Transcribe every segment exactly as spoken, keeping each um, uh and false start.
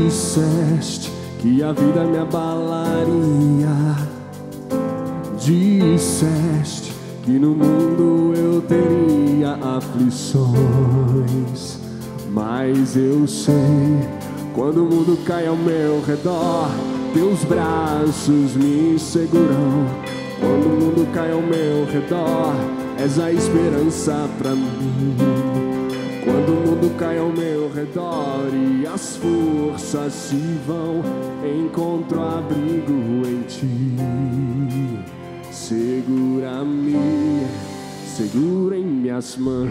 Disseste que a vida me abalaria, disseste que no mundo eu teria aflições, mas eu sei, quando o mundo cai ao meu redor, teus braços me seguram. Quando o mundo cai ao meu redor, és a esperança pra mim. Quando o mundo cai ao meu redor e as forças se vão, encontro abrigo em ti. Segura-me, segura em minhas mãos.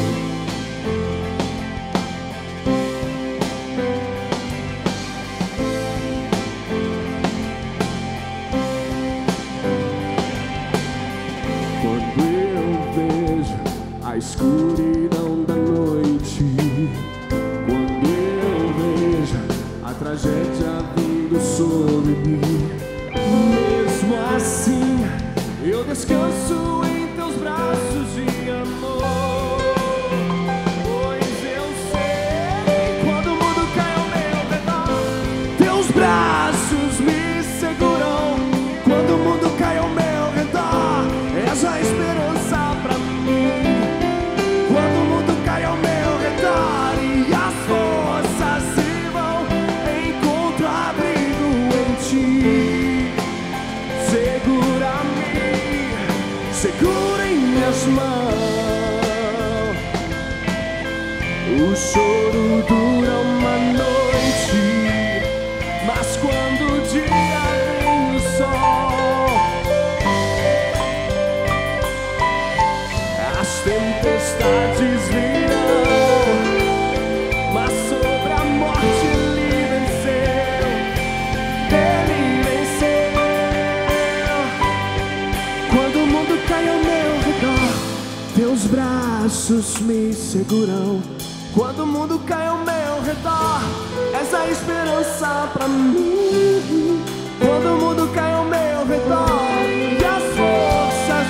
A escuridão da noite, quando eu vejo a tragédia vindo sobre mim, mesmo assim eu descanso em teus braços de amor. Pois eu sei, quando o mundo cai ao meu redor, teus braços me seguram. Quando o mundo cai ao meu redor, és a esperança pra mim. Quando o mundo cai ao meu redor e as forças se vão, encontro abrigo em ti. Segura-me, segura em minhas mãos. O choro dura uma noite, mas quando o dia vem o sol, as tempestades virão, mas sobre a morte ele venceu, ele venceu. Quando o mundo cai ao meu redor, teus braços me seguram. Quando o mundo cai ao meu redor, és a esperança pra mim. Quando o mundo cai ao meu redor e as forças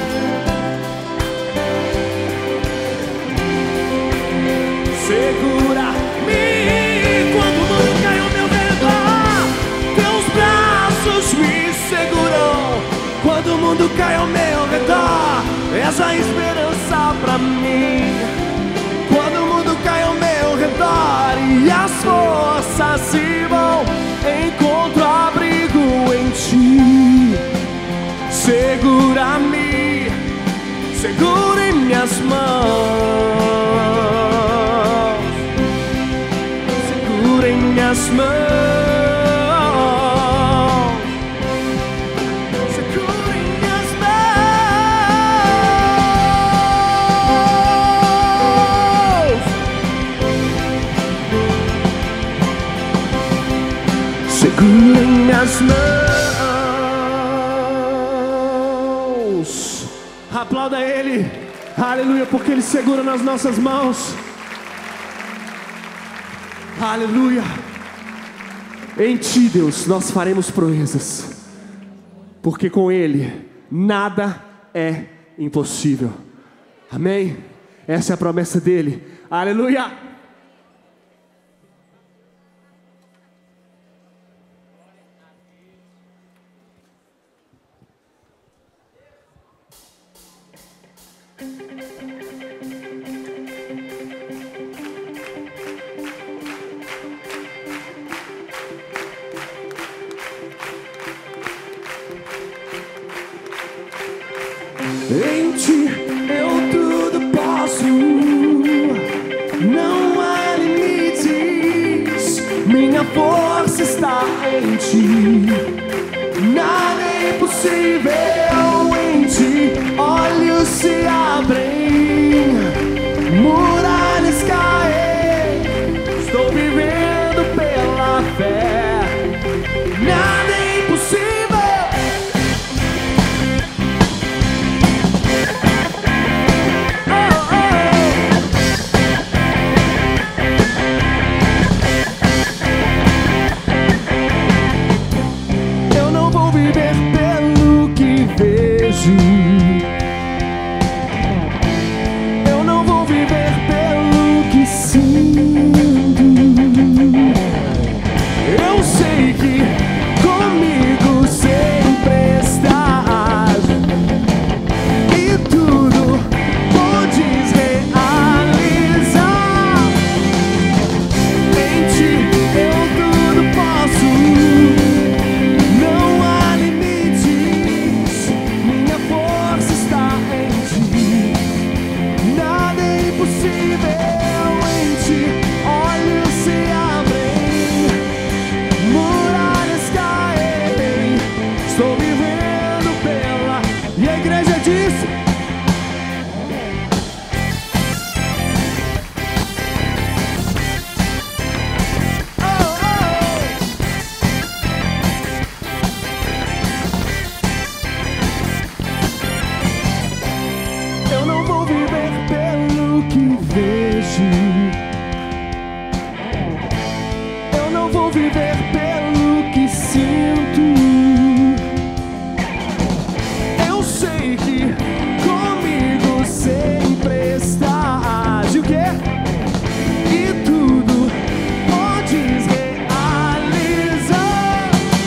segura-me. Quando o mundo cai ao meu redor, teus braços me seguram. Quando o mundo cai ao meu redor, és a esperança pra mim. Quando o mundo cai ao meu redor e as forças se vão, encontro abrigo em ti. Segura-me, segura em minhas mãos. Segura em minhas mãos. Segura em minhas mãos. Segura em minhas mãos. Aplauda Ele. Aleluia, porque Ele segura nas nossas mãos. Aleluia. Em Ti, Deus, nós faremos proezas, porque com Ele nada é impossível. Amém? Essa é a promessa dEle. Aleluia. Em Ti eu tudo posso, não há limites, minha força está em Ti, nada é impossível em Ti. Olhos se abrem, muralhas caem, estou vivendo pela fé, nada é impossível. viver pelo que sinto. Eu sei que comigo sempre estás. E o quê? E tudo podes realizar.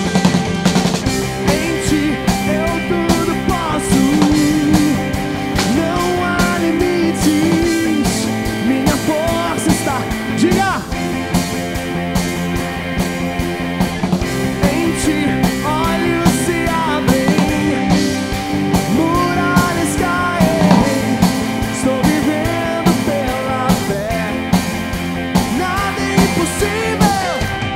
Em ti eu tudo posso. Não há limites. Minha força está. Diga! Em ti olhos se abrem, muralhas caem. Estou vivendo pela fé. Nada é impossível.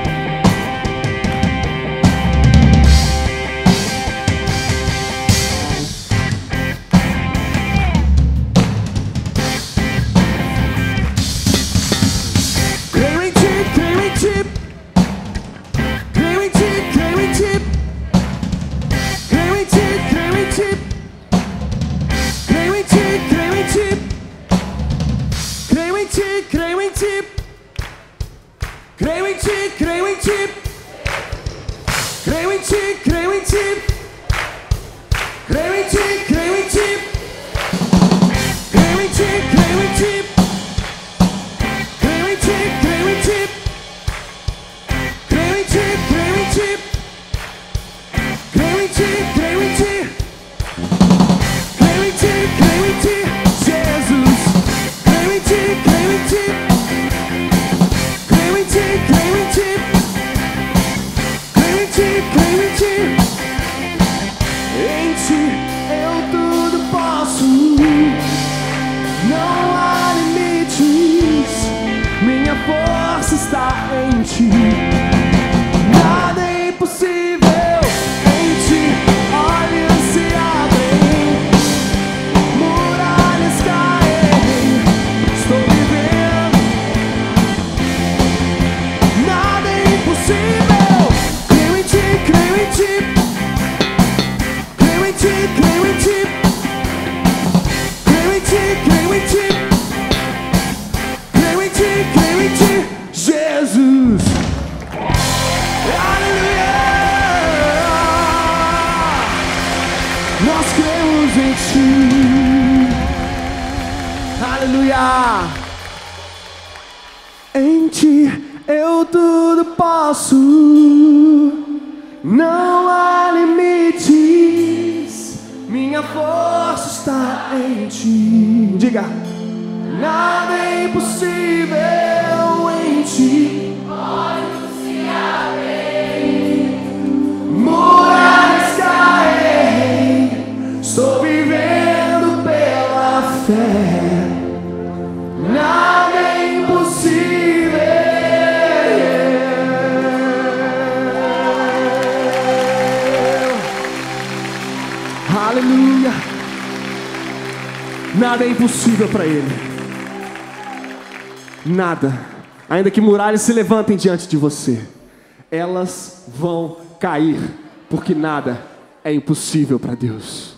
Creio em ti, creio em ti. Creio em ti, creio em ti. Creio em ti, creio em ti. Creio em ti, creio em ti. Creio em ti, creio em ti. Creio em ti, creio em ti. Creio em ti, creio em ti. Creio em ti, creio em ti. Creio em ti, creio em ti. Creio em ti, creio em ti. Creio em ti, creio em ti. Creio em ti, creio em ti. Creio em ti, creio em ti, Jesus. Creio em ti, creio em ti. Creio em ti, creio em ti. Creio em ti, creio em ti. Em ti eu tudo posso. Não há limites. Minha força está em ti. Nada é impossível. Em ti olhos se abrem, muralhas caem. Estou vivendo. Nada é impossível. Creio em ti, creio em ti. Creio em ti, creio em ti. Creio em ti, creio em ti. Creio em ti, creio em ti, Jesus. Aleluia! Nós cremos em ti. Aleluia! Em ti eu tudo posso. Não há limites. Minha força está em ti. Diga. Nada é impossível em ti. Olhos se abrem, muralhas caem. Estou vivendo pela fé. Nada é impossível. Aleluia. Nada é impossível para Ele. Nada, ainda que muralhas se levantem diante de você, elas vão cair, porque nada é impossível para Deus.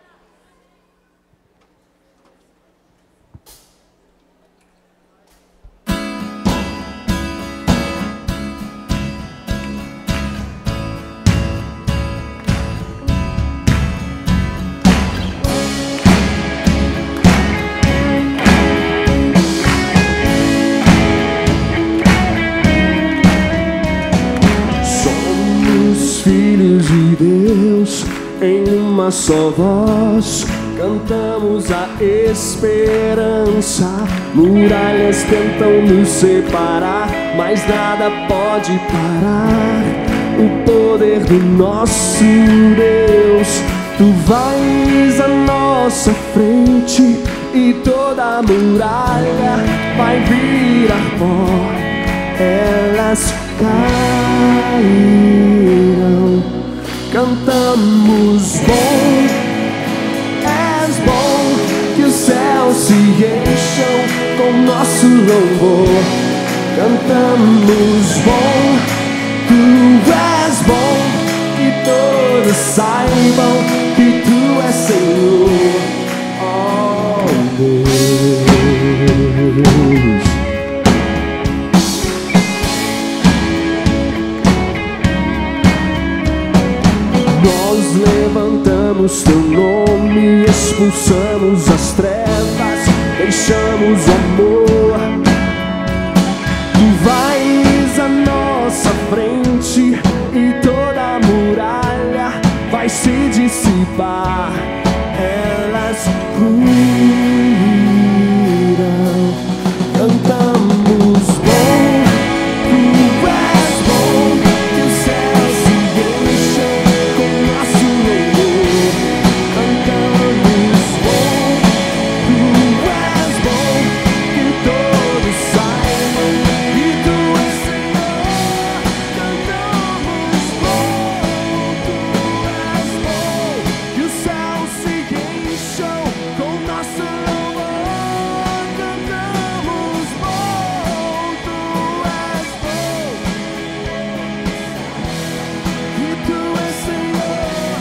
Filhos de Deus, em uma só voz, cantamos a esperança. Muralhas tentam nos separar, mas nada pode parar o poder do nosso Deus. Tu vais à nossa frente e toda a muralha vai virar pó. Elas cairão. Cantamos bom, és bom, que os céus se encham com nosso louvor. Cantamos bom, tu és bom, que todos saibam que tu és Senhor. Oh Deus. nós levantamos teu nome, expulsamos as trevas, deixamos o amor. Tu vais à nossa frente e toda a muralha vai se dissipar. Elas ruirão. Cantamos bom, tu és bom, que o céu se encha com nosso louvor. Cantamos bom, tu és bom, que todos saibam que tu és Senhor. Cantamos bom, tu és bom, que o céu se encha com nosso louvor. Cantamos bom, tu és bom, que tu és Senhor.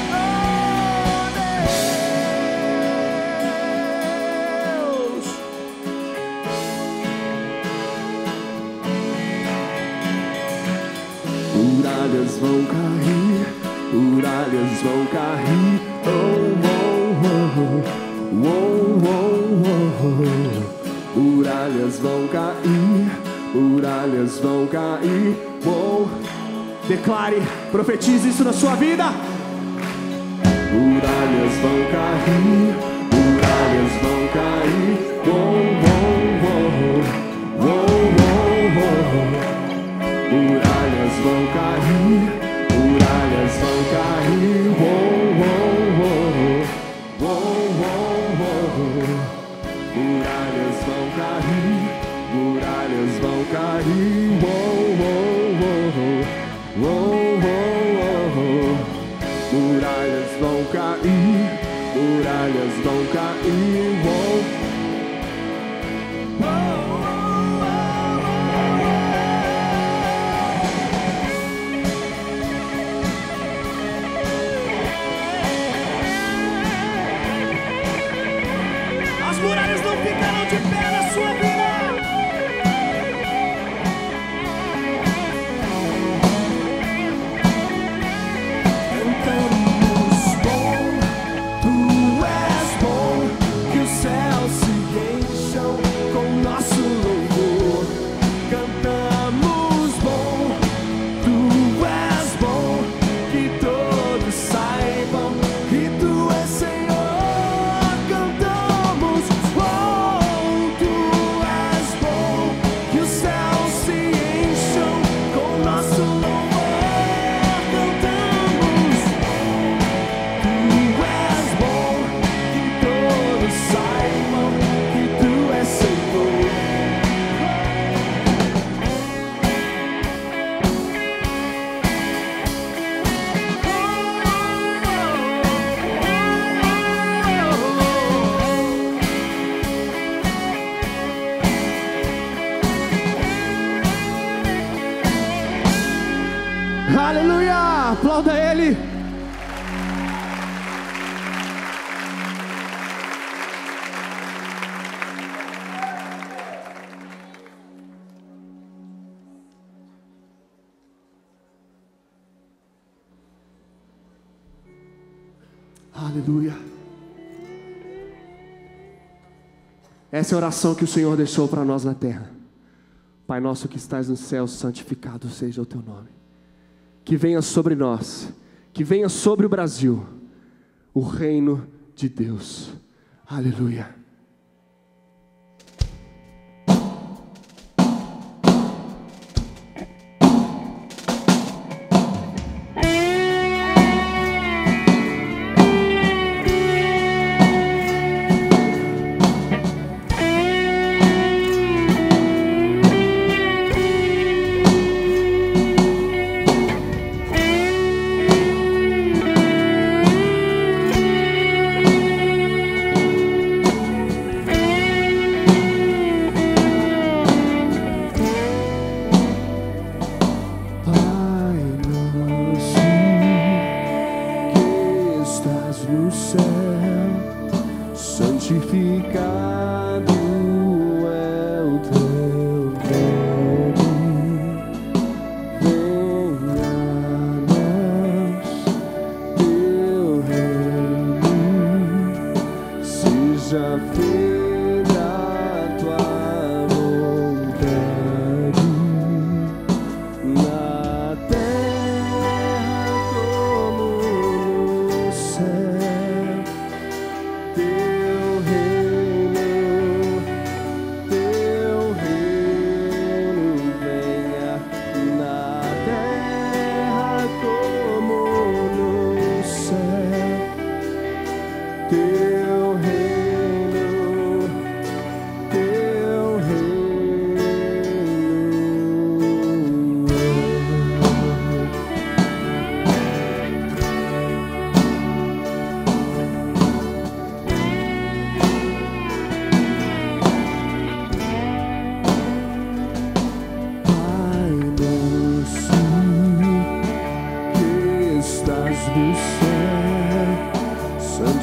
Oh, Deus. Muralhas vão cair, muralhas vão cair. Oh, oh, oh, oh, oh, oh. Muralhas vão cair, muralhas vão cair. Oh. Declare, profetize isso na sua vida. Muralhas vão cair, muralhas vão cair. Oh, oh, oh, oh, oh, oh. Muralhas vão cair, muralhas vão cair. Oh, oh, oh, oh, oh, oh. Muralhas vão cair, muralhas vão cair. Oh, oh, oh, oh, oh, oh. Muralhas vão cair, muralhas vão cair. Oh. As muralhas não ficarão de pé na sua vida. Cantamos bom, tu és bom, que os céus se encham com nosso louvor. Cantamos bom, tu és bom, que todos saibam que tu és Senhor. Cantamos bom, tu és bom, que os céus se encham com nosso louvor. Cantamos, tu és bom, que todos saibam que tu és Senhor. Aleluia! Aplauda Ele! Aleluia! Essa é a oração que o Senhor deixou para nós na terra. Pai nosso que estás no céu, santificado seja o teu nome. Que venha sobre nós, que venha sobre o Brasil, o reino de Deus. Aleluia.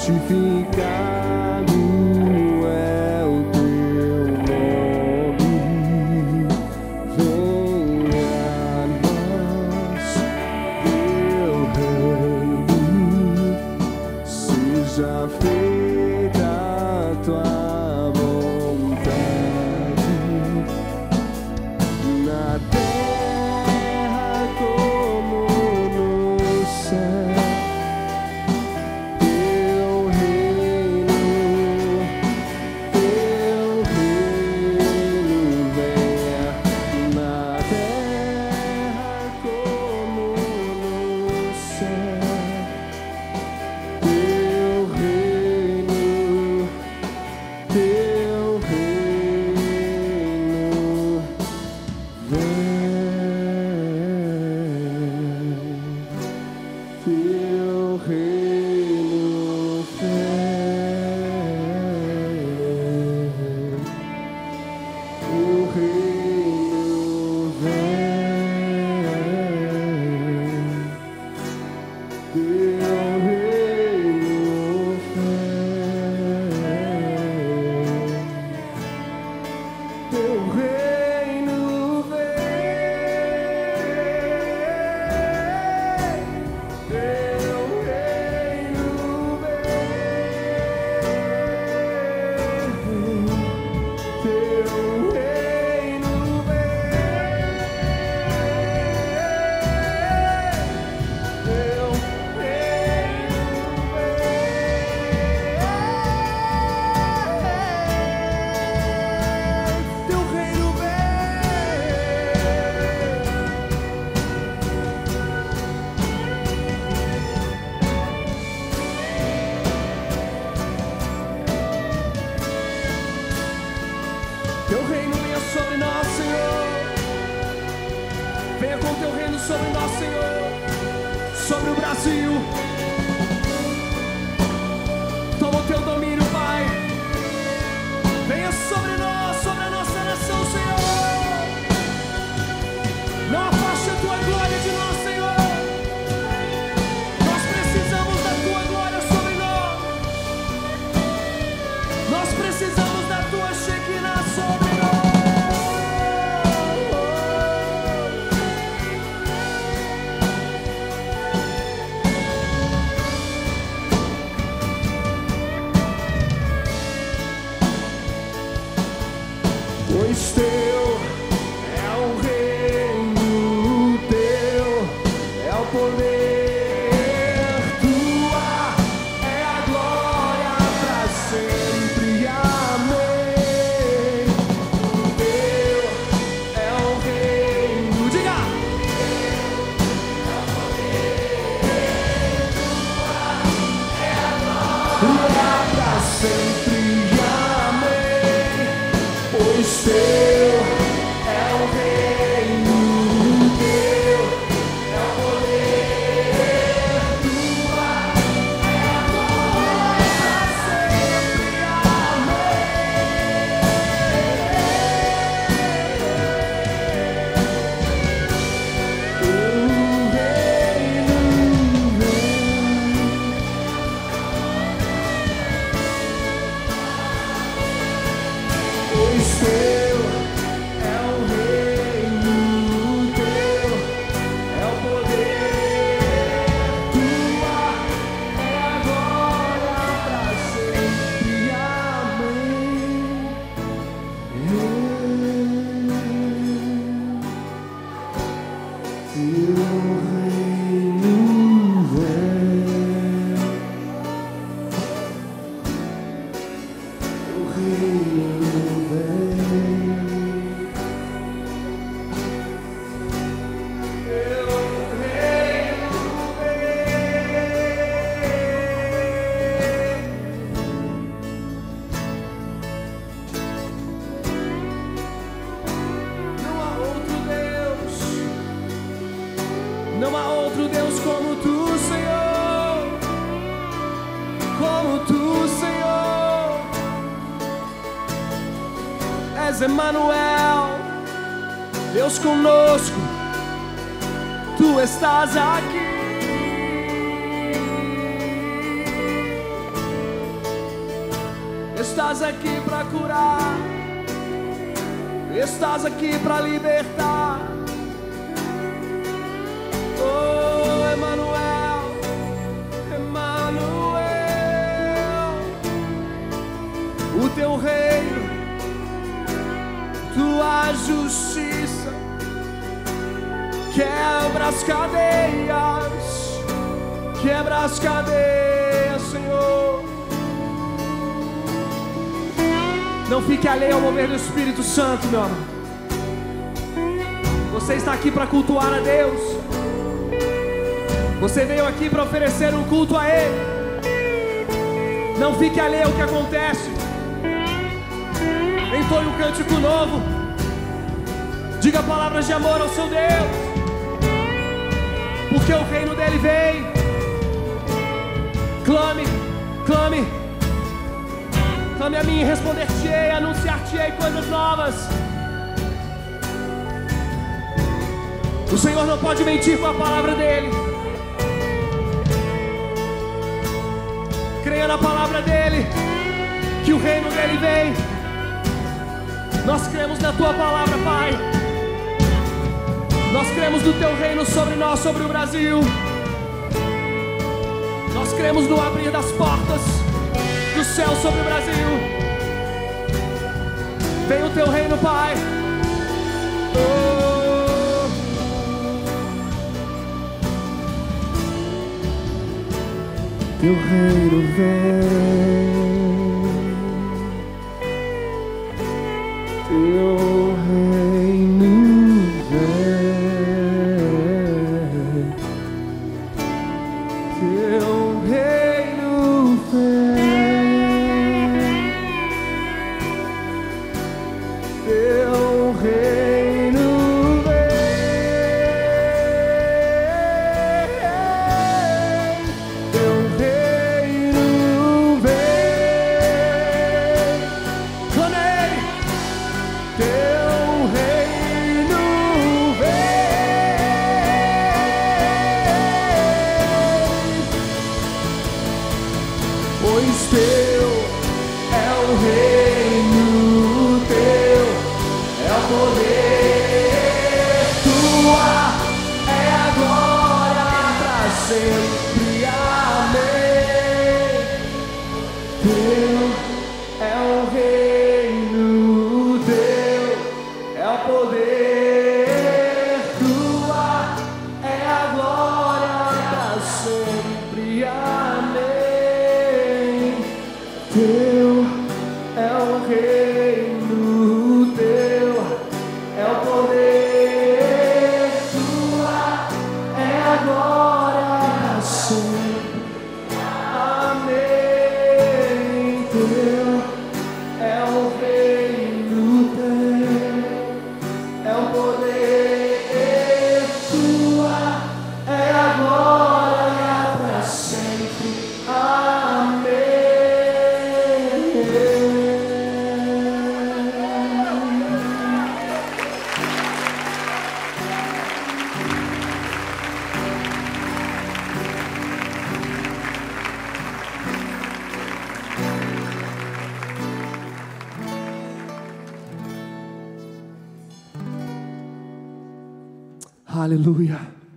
santificado é o teu nome. Venha a nós teu reino, seja feita a tua vontade na terra como no céu. Teu reino, teu reino venha na terra como no céu. Teu reino, teu reino vem. Teu reino vem. Teu reino vem. Teu reino vem. Teu reino vem. Teu reino vem. Teu reino vem. Teu Teu reino venha sobre nós, Senhor. Venha com teu reino sobre nós, Senhor. Sobre o Brasil. Toma o teu domínio, Pai. Venha sobre nós, sobre a nossa nação, Senhor. Não afaste a tua glória de nós, Senhor. Nós precisamos da tua glória sobre nós. Nós precisamos da tua Shekinah sobre nós. Pois teu é o reino, teu é o poder, tua é a glória para sempre. Amém. Teu é o reino, diga. Glória para sempre. Amém. Pois teu é o reino, teu é o poder, tua é a glória para sempre. Amém. O reino vem. Pois teu é o reino, teu é o poder, tua é a glória para sempre. Amém. Teu reino vem. Teu reino vem. Teu reino vem. Não há outro Deus. Não há outro Deus como tu, Senhor. Como tu, Senhor. És Emmanuel, Deus conosco. Tu estás aqui. estás aqui para curar, estás aqui para libertar. Oh, Emmanuel, Emmanuel, o teu reino, tua justiça quebra as cadeias, quebra as cadeias, Senhor. Não fique alheio ao mover do Espírito Santo, meu amor. Você está aqui para cultuar a Deus. Você veio aqui para oferecer um culto a Ele. Não fique alheio ao que acontece. Entoie um cântico novo. Diga palavras de amor ao seu Deus, porque o reino dele vem. Clame, clame, clame a mim e responder-te-ei, anunciar-te-ei coisas novas. O Senhor não pode mentir com a palavra dele. Creia na palavra dele, que o reino dele vem. Nós cremos na tua palavra, Pai. Nós cremos no teu reino sobre nós, sobre o Brasil. Nós cremos no abrir das portas do céu sobre o Brasil. Vem o teu reino, Pai. Oh. Teu reino vem. Teu reino Aleluia.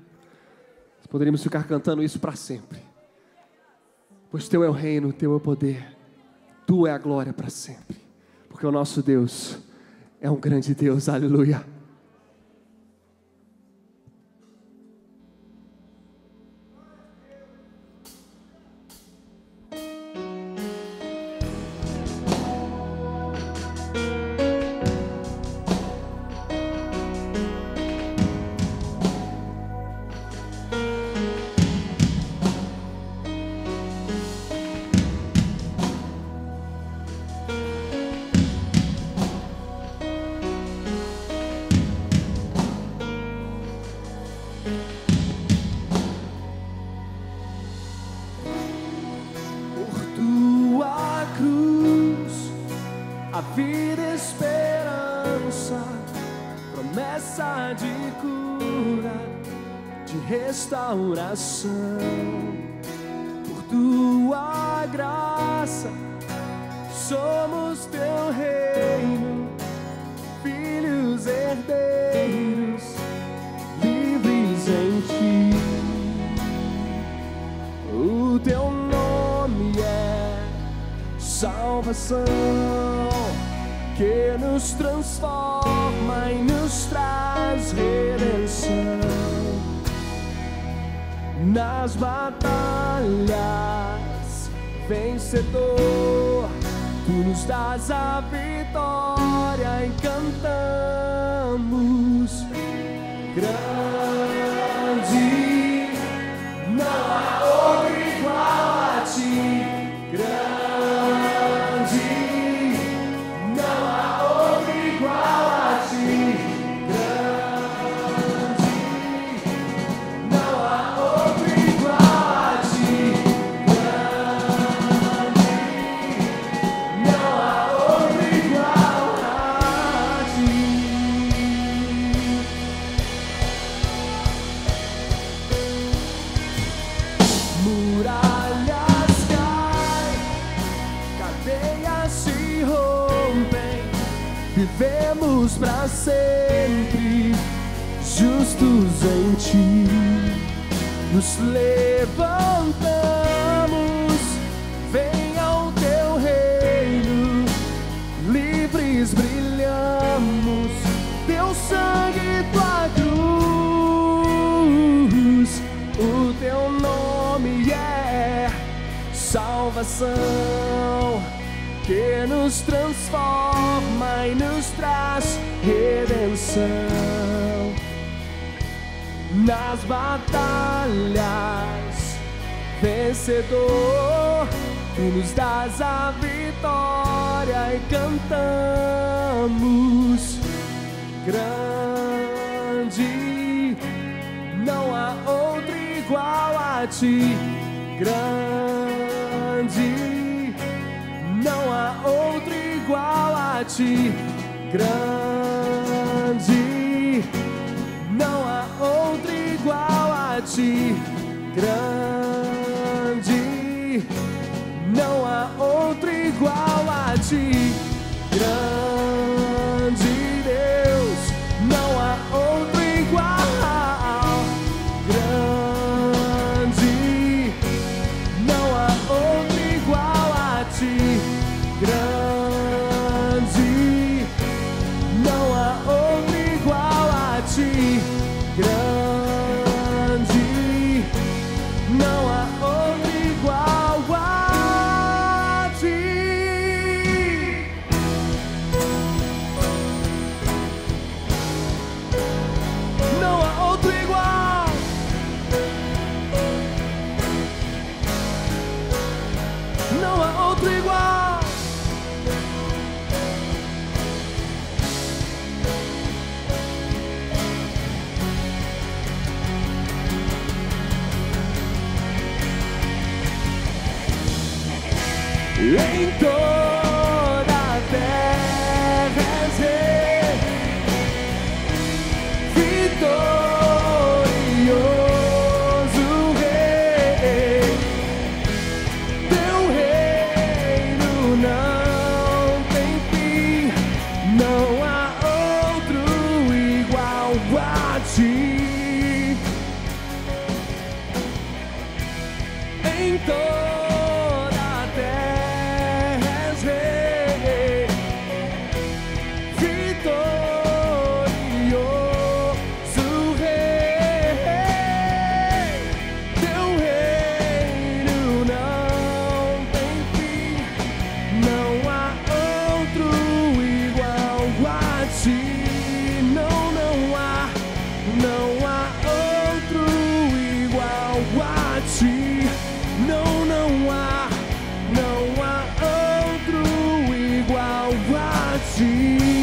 Poderíamos ficar cantando isso para sempre. Pois teu é o reino, teu é o poder, tua é a glória para sempre. Porque o nosso Deus é um grande Deus. Aleluia. Restauração, por tua graça somos teu reino, filhos herdeiros, livres em ti. O teu nome é salvação, que nos transforma e nos traz redenção. Nas batalhas, vencedor, tu nos dás a vitória e cantamos: grande, não há outro igual a ti. Grande, não há outro igual a ti. Grande, não há outro igual a ti. Grande, não há outro igual a ti. Muralhas caem, cadeias se rompem, vivemos pra sempre justos em ti. Nos levantamos, vem ao teu reino, livres brilhamos, teu sangue, tua cruz. O teu nome é salvação, que nos transforma e nos traz redenção. Nas batalhas, vencedor, tu nos dás a vitória e cantamos: grande, não há outro igual a ti. Grande, não há outro igual a ti. Grande, não há outro igual a ti. Grande, não há outro igual a ti. Grande Deus, não há outro igual. Grande, não há outro igual a ti. Grande, não há outro igual a ti. Grande, não há outro igual a ti. Não há outro igual. Não há outro igual. Em toda a terra és rei, vitorioso rei. Teu reino não tem fim, não há outro igual a ti. Em toda a terra és rei, vitorioso rei. Teu reino não tem fim, não há outro igual a ti. Não, não há, não há outro igual a ti. Não, não há, não há outro igual a ti.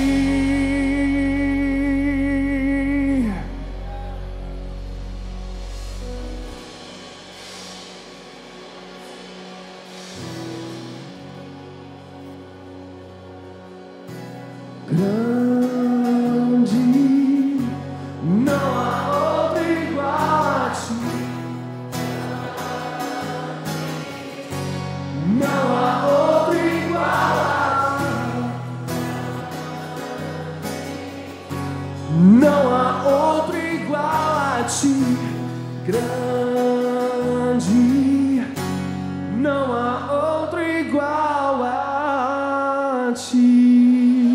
Grande, não há outro igual a ti. Não há outro igual a grande, não há outro igual a ti.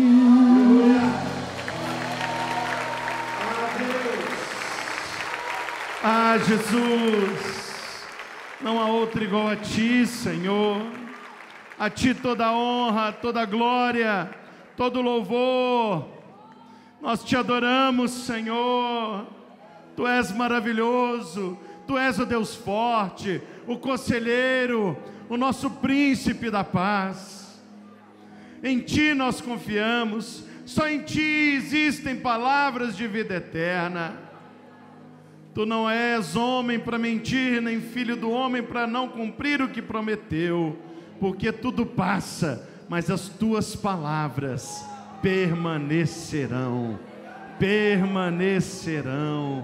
Ah, Jesus, não há outro igual a ti, Senhor. A ti toda a honra, toda a glória, todo o louvor. Nós te adoramos, Senhor. Tu és maravilhoso, Tu és o Deus forte, o conselheiro, o nosso príncipe da paz. Em Ti nós confiamos, só em Ti existem palavras de vida eterna. Tu não és homem para mentir, nem filho do homem para não cumprir o que prometeu, porque tudo passa, mas as Tuas palavras permanecerão, permanecerão,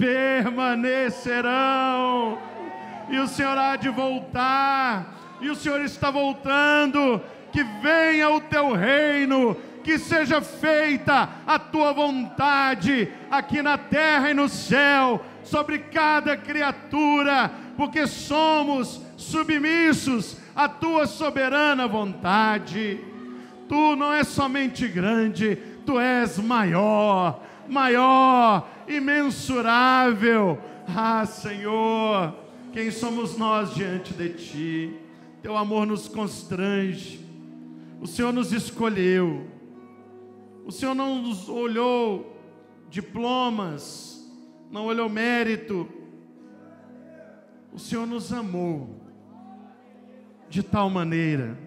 permanecerão. E o Senhor há de voltar, e o Senhor está voltando. Que venha o Teu reino, que seja feita a Tua vontade, aqui na terra e no céu, sobre cada criatura, porque somos submissos à Tua soberana vontade. Tu não és somente grande, Tu és maior, maior, imensurável. Ah, Senhor, quem somos nós diante de Ti? Teu amor nos constrange. O Senhor nos escolheu. O Senhor não nos olhou diplomas, não olhou mérito. O Senhor nos amou de tal maneira,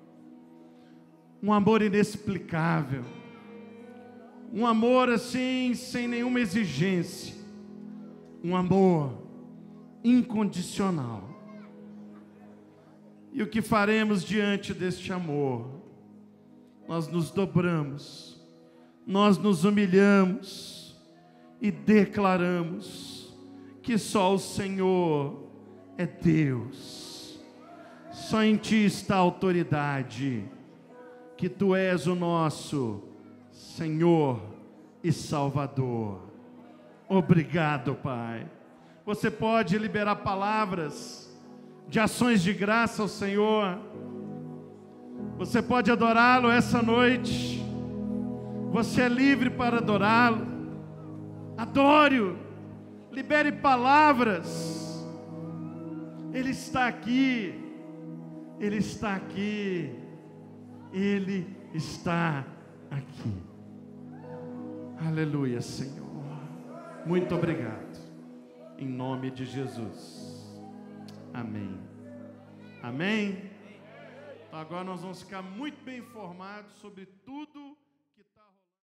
um amor inexplicável, um amor assim, sem nenhuma exigência, um amor incondicional. E o que faremos diante deste amor? Nós nos dobramos, nós nos humilhamos e declaramos que só o Senhor é Deus. Só em Ti está a autoridade, que Tu és o nosso Senhor e Salvador. Obrigado, Pai. Você pode liberar palavras de ações de graça ao Senhor. Você pode adorá-lo essa noite. Você é livre para adorá-lo. Adore-o. Libere palavras. Ele está aqui. Ele está aqui. Ele está aqui. Aleluia, Senhor. Muito obrigado. Em nome de Jesus. Amém. Amém. Então agora nós vamos ficar muito bem informados sobre tudo